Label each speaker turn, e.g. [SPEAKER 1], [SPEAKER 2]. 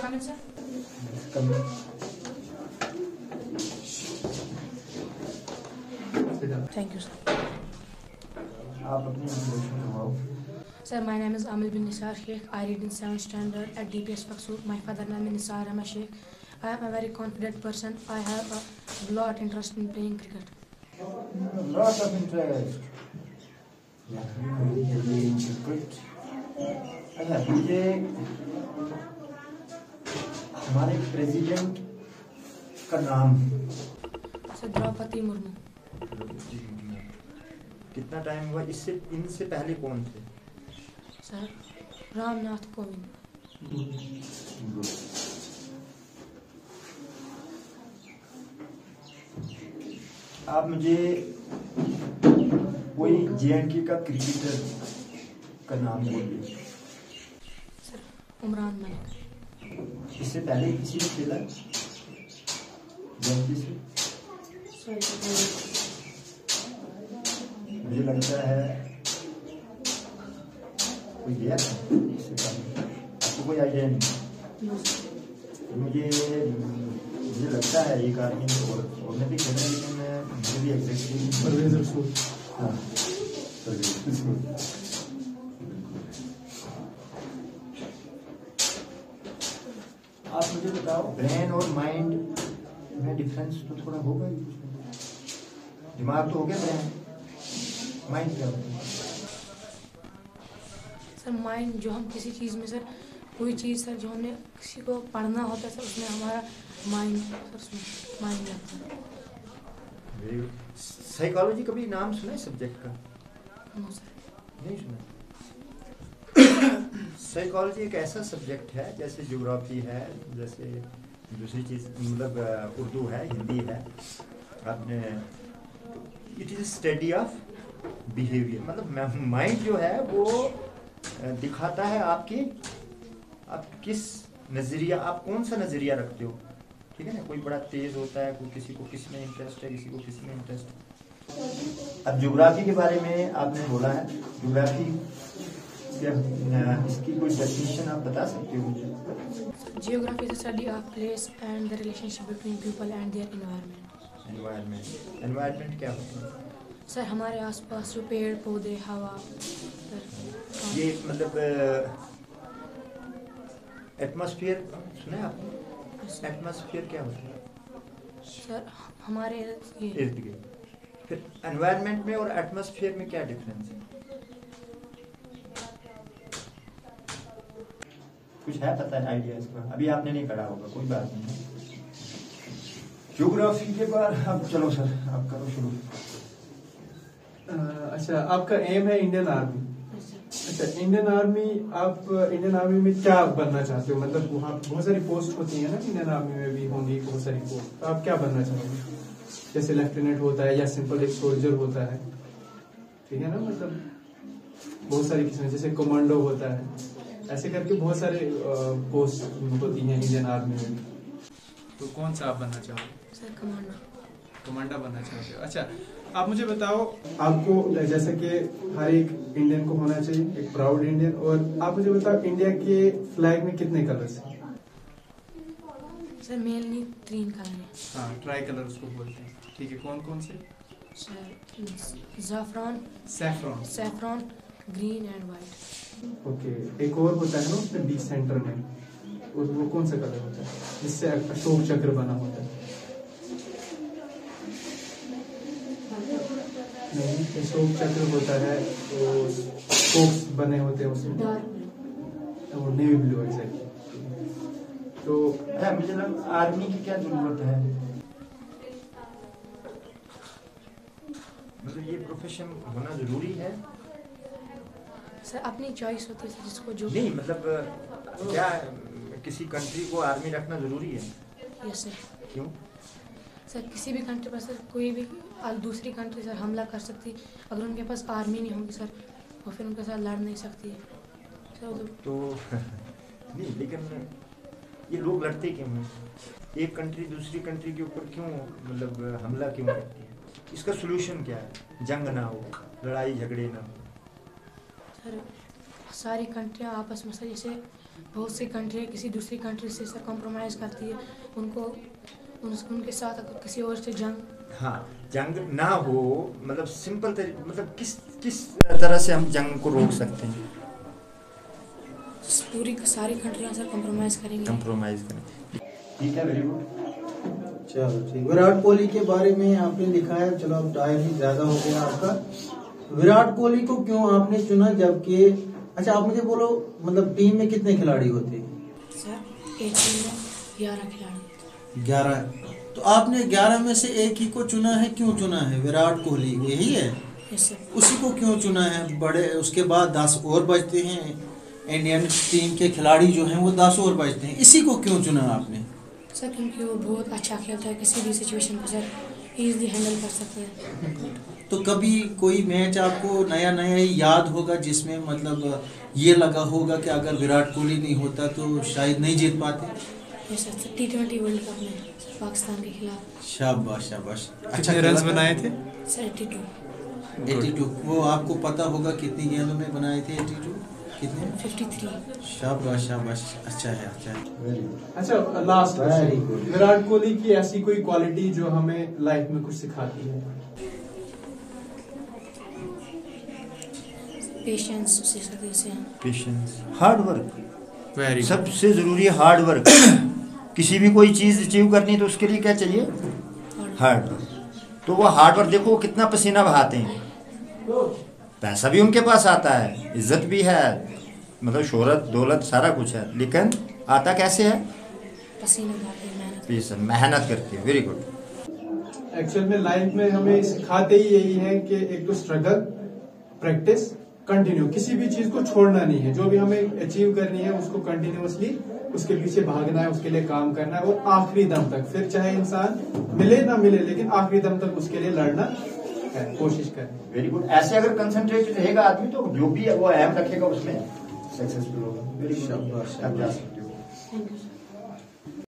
[SPEAKER 1] come in, sir?
[SPEAKER 2] Come in. Sit down.
[SPEAKER 1] Thank you, sir.
[SPEAKER 2] आप अपनी introduction करवाओ।
[SPEAKER 1] Sir, my name is Amil bin Nisar Sheikh. I read in 7th standard at DPS Faksoor. My father name is Nisar Ahmed Sheikh. I am a very confident person. I have a lot interest in playing cricket.
[SPEAKER 2] Lot of interest. Cricket. अच्छा, मुझे हमारे president का नाम।
[SPEAKER 1] Sir, Draupadi Murmu.
[SPEAKER 2] कितना time हुआ इनसे पहले कौन थे?
[SPEAKER 1] Sir, रामनाथ कोविंद.
[SPEAKER 2] आप मुझे कोई JNK का क्रिकेटर का नाम बोलिए।
[SPEAKER 1] Sir, उमरान मलिक.
[SPEAKER 2] इससे पहले किसी ने खेला JNK से? मुझे लगता है कोई गया था इससे पहले, आपको कोई आइडिया नहीं? मुझे लगता है एक आदमी और ने भी खेला, लेकिन मुझे भी एग्जैक्टली परवेज रसूल। हाँ, परवेज रसूल। आप मुझे बताओ, ब्रेन और माइंड में डिफरेंस तो थोड़ा होगा ही। दिमाग तो हो गया, ब्रेन, माइंड क्या होता है?
[SPEAKER 1] सर, माइंड जो हम किसी चीज़ में, सर कोई चीज़ सर जो हमने किसी को पढ़ना होता है सर, उसमें हमारा माइंड लगता है।
[SPEAKER 2] साइकोलॉजी कभी नाम सुना है सब्जेक्ट का?
[SPEAKER 1] नो सर,
[SPEAKER 2] नहीं सुना। साइकोलॉजी एक ऐसा सब्जेक्ट है जैसे ज्योग्राफी है, जैसे दूसरी चीज़ मतलब उर्दू है, हिंदी है। आपने it is study of behaviour, मतलब माइंड जो है वो दिखाता है आप किस नज़रिया, आप कौन सा नज़रिया रखते हो, ठीक है ना। कोई बड़ा तेज़ होता है, कोई किसी को किसी में इंटरेस्ट है, किसी को किसी में इंटरेस्ट है। अब ज्योग्राफी के बारे में आपने बोला है, ज्योग्राफी क्या, इसकी कोई डेफिनेशन आप बता सकते हो मुझे?
[SPEAKER 1] Geography is the study of place and the relationship between people and their environment.
[SPEAKER 2] Environment क्या होता है?
[SPEAKER 1] सर, हमारे आसपास जो पेड़ पौधे, हवा,
[SPEAKER 2] ये मतलब एटमॉस्फेयर सुना है आपने? एटमॉस्फेयर क्या होता है?
[SPEAKER 1] सर, हमारे
[SPEAKER 2] इर्द गिर्द। फिर एनवायरनमेंट में और एटमॉस्फेयर में क्या डिफरेंस है? कुछ है पता है आइडिया इसका? अभी आपने नहीं पढ़ा होगा, कोई बात नहीं। ज्योग्राफी के बाद अब चलो सर, आप करो शुरू।
[SPEAKER 3] अच्छा, आपका एम है इंडियन आर्मी। अच्छा, इंडियन आर्मी, आप इंडियन आर्मी में क्या बनना चाहते हो? मतलब वहाँ बहुत सारी पोस्ट होती है ना, इंडियन आर्मी में भी होंगी बहुत सारी पोस्ट, तो आप क्या बनना चाहोगे? जैसे लेफ्टिनेंट होता है या सिंपल एक सोल्जर होता है, ठीक है ना, मतलब बहुत सारी किस्में, जैसे कमांडो होता है, ऐसे करके बहुत सारे पोस्ट होती हैं इंडियन आर्मी में। तो कौन सा आप बनना चाहोगे?
[SPEAKER 1] सर,
[SPEAKER 3] कमांडर बनना चाहते हो। अच्छा, आप मुझे बताओ, आपको जैसे कि हर एक इंडियन को होना चाहिए एक प्राउड इंडियन, और आप मुझे बताओ इंडिया के फ्लैग में कितने कलर्स हैं?
[SPEAKER 1] सर, मेनली 3 कलर हैं।
[SPEAKER 3] हाँ, ट्राई कलर उसको बोलते हैं, ठीक है। कौन कौन से?
[SPEAKER 1] सर, ज़ाफ़रान, saffron, green and white.
[SPEAKER 3] Okay, एक और होता है ना उसमें बीच सेंटर में, वो कौन सा कलर होता है जिससे अशोक चक्र बना होता है? नहीं, अशोक चक्र होता है तो स्पोक्स बने होते हैं उसमें, वो नेवी ब्लू एग्जैक्टली। तो
[SPEAKER 2] मुझे लगा आर्मी की क्या जरूरत है, मतलब ये प्रोफेशन होना जरूरी है?
[SPEAKER 1] सर, अपनी चॉइस होती है जिसको जो
[SPEAKER 2] नहीं, मतलब क्या किसी कंट्री को आर्मी रखना जरूरी है?
[SPEAKER 1] Yes sir.
[SPEAKER 2] क्यों?
[SPEAKER 1] सर, किसी भी कंट्री पर सर कोई भी दूसरी कंट्री सर हमला कर सकती, अगर उनके पास आर्मी नहीं होगी सर, वो फिर उनके साथ लड़ नहीं सकती है सर।
[SPEAKER 2] तो नहीं, लेकिन ये लोग लड़ते क्यों हैं? एक कंट्री दूसरी कंट्री के ऊपर क्यों मतलब हमला क्यों करती है? इसका सोल्यूशन क्या है? जंग ना हो, लड़ाई झगड़े ना हो।
[SPEAKER 1] सर, सारी कंट्रियाँ आपस में सर जैसे बहुत सी कंट्री किसी दूसरी कंट्री से सर कॉम्प्रोमाइज़ करती है, उनके साथ अगर किसी और से जंग,
[SPEAKER 2] हाँ, जंग ना हो, मतलब सिंपल मतलब किस तरह से हम जंग को रोक सकते हैं?
[SPEAKER 1] पूरी सारी कंट्रियाँ सर कॉम्प्रोमाइज़ करेंगे।
[SPEAKER 2] कंप्रोमाइज करें, ठीक है, वेरी गुड।
[SPEAKER 4] चलो ठीक। विराट कोहली के बारे में आपने लिखा है, चलो अब टाइम ही ज्यादा हो गया आपका। विराट कोहली को क्यों आपने चुना, जबकि अच्छा आप मुझे बोलो, मतलब टीम में कितने खिलाड़ी होते हैं?
[SPEAKER 1] सर एक टीम में 11 खिलाड़ी।
[SPEAKER 4] 11। तो आपने 11 में से एक ही को चुना है, क्यों चुना है? विराट कोहली यही है,
[SPEAKER 1] यस सर।
[SPEAKER 4] उसी को क्यों चुना है? बड़े उसके बाद 10 और बचते हैं, इंडियन टीम के खिलाड़ी जो हैं वो 10 और बचते हैं, इसी को क्यों चुना आपने?
[SPEAKER 1] सर क्योंकि वो बहुत अच्छा खेलता है, किसी भी सिचुएशन को सर इजीली हैंडल कर सकते हैं।
[SPEAKER 4] तो कभी कोई मैच आपको नया नया ही याद होगा जिसमें मतलब ये लगा होगा कि अगर विराट कोहली नहीं होता तो शायद नहीं जीत पाते?
[SPEAKER 1] Yes sir, T20 world cup में पाकिस्तान के खिलाफ।
[SPEAKER 4] शाबाश शाबाश।
[SPEAKER 3] कितने रन्स बनाए थे?
[SPEAKER 1] सर 82।
[SPEAKER 4] 82। वो आपको पता होगा कितनी गेंदों में बनाए थे 82? कितने?
[SPEAKER 1] 53।
[SPEAKER 4] शाबाश शाबाश, अच्छा है, अच्छा है।
[SPEAKER 3] अच्छा, last
[SPEAKER 4] Very good.
[SPEAKER 3] Virat Kohli की ऐसी कोई क्वालिटी जो हमें लाइफ में कुछ सिखाती है?
[SPEAKER 1] पेशेंस उसे सकते हैं।
[SPEAKER 2] पेशेंस, हार्ड वर्क,
[SPEAKER 3] वेरी
[SPEAKER 2] सबसे जरूरी है हार्ड वर्क। किसी भी कोई चीज अचीव करनी है तो उसके लिए क्या चाहिए? Hard work. तो वो हार्ड वर्क देखो, वो कितना पसीना बहाते हैं, पैसा भी उनके पास आता है, इज्जत भी है, मतलब शोहरत दौलत सारा कुछ है, लेकिन आता कैसे है?
[SPEAKER 1] पसीना बहाते हैं, मेहनत।
[SPEAKER 2] पेशेंस, मेहनत करती है। Very good.
[SPEAKER 3] एक्चुअल में लाइफ में हमें सिखाते ही यही है कि एक तो स्ट्रगल, प्रैक्टिस, कंटिन्यू, किसी भी चीज को छोड़ना नहीं है। जो भी हमें अचीव करनी है उसको कंटिन्यूअसली उसके पीछे भागना है, उसके लिए काम करना है, और आखिरी दम तक, फिर चाहे इंसान मिले ना मिले लेकिन आखिरी दम तक उसके लिए लड़ना है, कोशिश करनी।
[SPEAKER 2] Very good. ऐसे अगर कंसंट्रेट रहेगा आदमी तो जो भी है वो अहम रखेगा उसमें सक्सेसफुल होगा। वेरी गुड, आप जा सकते हो।
[SPEAKER 1] Thank you sir.